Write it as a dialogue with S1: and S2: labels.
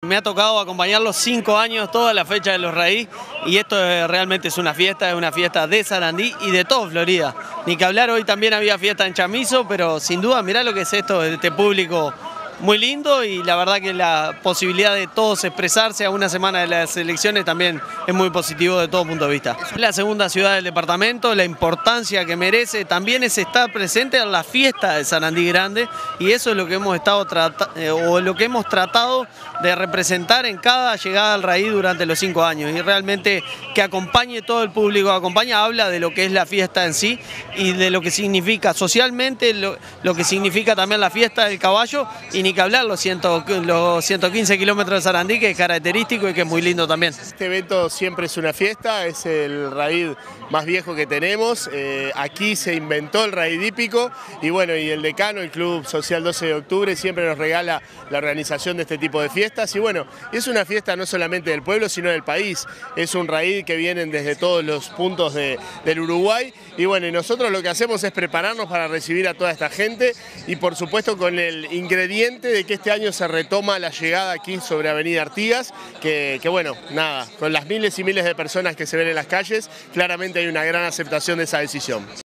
S1: Me ha tocado acompañarlos 5 años, toda la fecha de los Raíz, y esto realmente es una fiesta de Sarandí y de todo Florida. Ni que hablar, hoy también había fiesta en Chamizo, pero sin duda mirá lo que es esto, este público muy lindo, y la verdad que la posibilidad de todos expresarse a una semana de las elecciones también es muy positivo de todo punto de vista. Es la segunda ciudad del departamento, la importancia que merece también es estar presente en la fiesta de Sarandí Grande, y eso es lo que hemos tratado de representar en cada llegada al Raíz durante los 5 años, y realmente que acompañe todo el público, habla de lo que es la fiesta en sí y de lo que significa socialmente, lo que significa también la fiesta del caballo, y ni que hablar los 115 kilómetros de Sarandí, que es característico y que es muy lindo también.
S2: Este evento siempre es una fiesta, es el Raíz más viejo que tenemos. Aquí se inventó el Raíz hípico, y bueno, y el decano, el Club Social 12 de Octubre, siempre nos regala la organización de este tipo de fiestas, y bueno, es una fiesta no solamente del pueblo, sino del país. Es un Raíz que vienen desde todos los puntos del Uruguay, y bueno, y nosotros lo que hacemos es prepararnos para recibir a toda esta gente, y por supuesto con el ingrediente de que este año se retoma la llegada aquí sobre Avenida Artigas, que bueno, nada, con las miles y miles de personas que se ven en las calles, claramente hay una gran aceptación de esa decisión.